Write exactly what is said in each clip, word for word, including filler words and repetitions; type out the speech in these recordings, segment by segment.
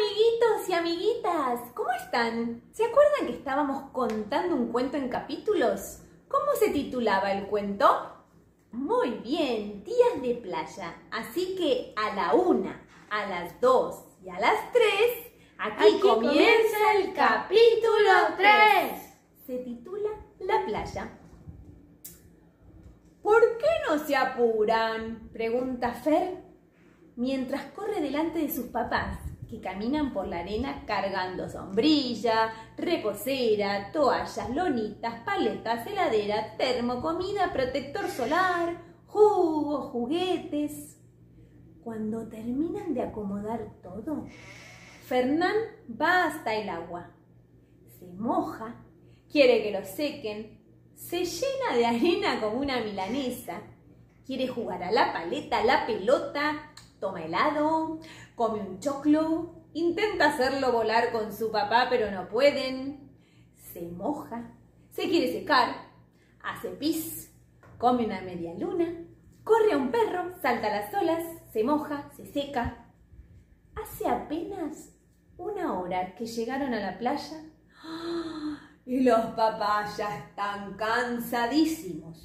amiguitos y amiguitas, ¿cómo están? ¿Se acuerdan que estábamos contando un cuento en capítulos? ¿Cómo se titulaba el cuento? Muy bien, días de playa. Así que a la una, a las dos y a las tres, aquí, aquí comienza, comienza el capítulo tres. Se titula La playa. ¿Por qué no se apuran?, pregunta Fer, mientras corre delante de sus papás, que caminan por la arena cargando sombrilla, reposera, toallas, lonitas, paletas, heladera, termo, comida, protector solar, jugo, juguetes. Cuando terminan de acomodar todo, Fernán va hasta el agua. Se moja, quiere que lo sequen, se llena de arena como una milanesa, quiere jugar a la paleta, a la pelota, toma helado, come un choclo, intenta hacerlo volar con su papá, pero no pueden. Se moja, se quiere secar, hace pis, come una media luna, corre a un perro, salta a las olas, se moja, se seca. Hace apenas una hora que llegaron a la playa y los papás ya están cansadísimos.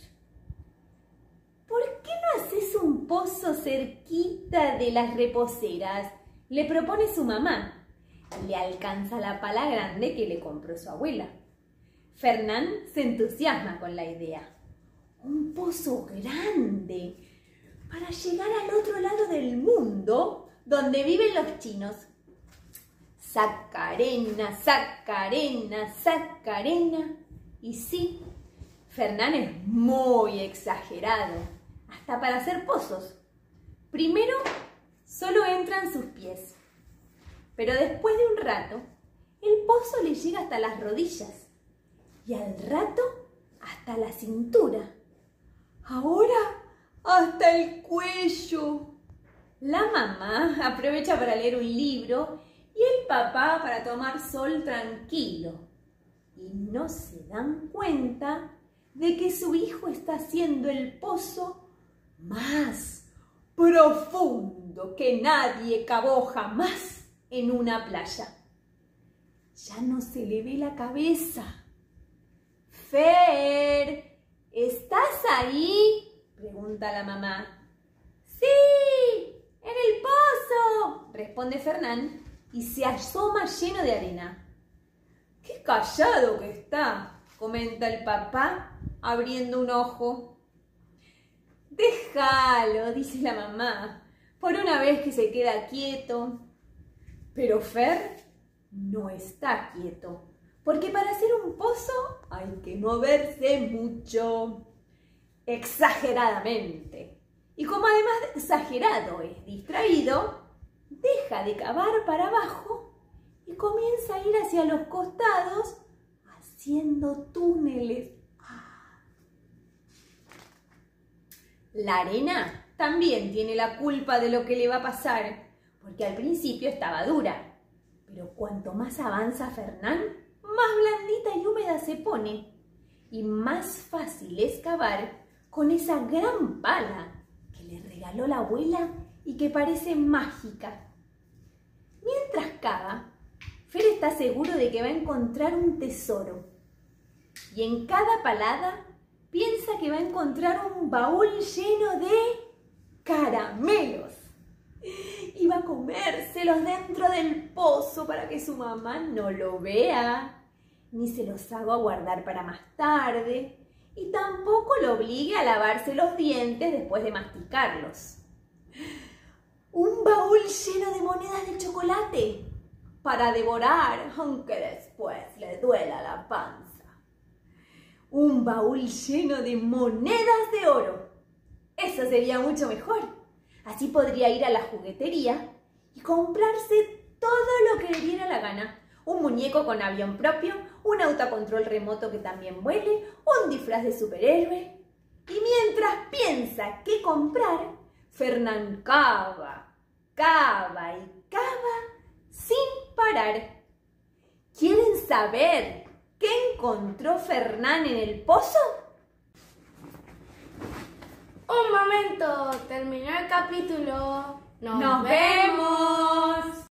¿Por qué no haces un pozo cerquita de las reposeras?, le propone su mamá. Le alcanza la pala grande que le compró su abuela. Fernán se entusiasma con la idea. Un pozo grande para llegar al otro lado del mundo donde viven los chinos. Saca arena, saca arena, saca arena. Y sí, Fernán es muy exagerado. Hasta para hacer pozos. Primero solo entran sus pies, pero después de un rato el pozo le llega hasta las rodillas y al rato hasta la cintura. Ahora hasta el cuello. La mamá aprovecha para leer un libro y el papá para tomar sol tranquilo. Y no se dan cuenta de que su hijo está haciendo el pozo más profundo que nadie cavó jamás en una playa. Ya no se le ve la cabeza. Fer, ¿estás ahí?, pregunta la mamá. ¡Sí! ¡En el pozo!, responde Fernán y se asoma lleno de arena. ¡Qué callado que está!, comenta el papá abriendo un ojo. Déjalo, dice la mamá, por una vez que se queda quieto. Pero Fer no está quieto, porque para hacer un pozo hay que moverse mucho, exageradamente. Y como además de exagerado es distraído, deja de cavar para abajo y comienza a ir hacia los costados haciendo túneles. La arena también tiene la culpa de lo que le va a pasar, porque al principio estaba dura, pero cuanto más avanza Fernán, más blandita y húmeda se pone, y más fácil es cavar con esa gran pala que le regaló la abuela y que parece mágica. Mientras cava, Fer está seguro de que va a encontrar un tesoro, y en cada palada piensa que va a encontrar un baúl lleno de caramelos y va a comérselos dentro del pozo para que su mamá no lo vea, ni se los haga guardar para más tarde y tampoco lo obligue a lavarse los dientes después de masticarlos. Un baúl lleno de monedas de chocolate para devorar, aunque después le duela la panza. Un baúl lleno de monedas de oro. Eso sería mucho mejor. Así podría ir a la juguetería y comprarse todo lo que le diera la gana. Un muñeco con avión propio, un auto a control remoto que también vuele, un disfraz de superhéroe. Y mientras piensa qué comprar, Fernán cava, cava y cava sin parar. ¿Quieren saber qué encontró Fernán en el pozo? Un momento, terminó el capítulo. Nos, ¡Nos vemos!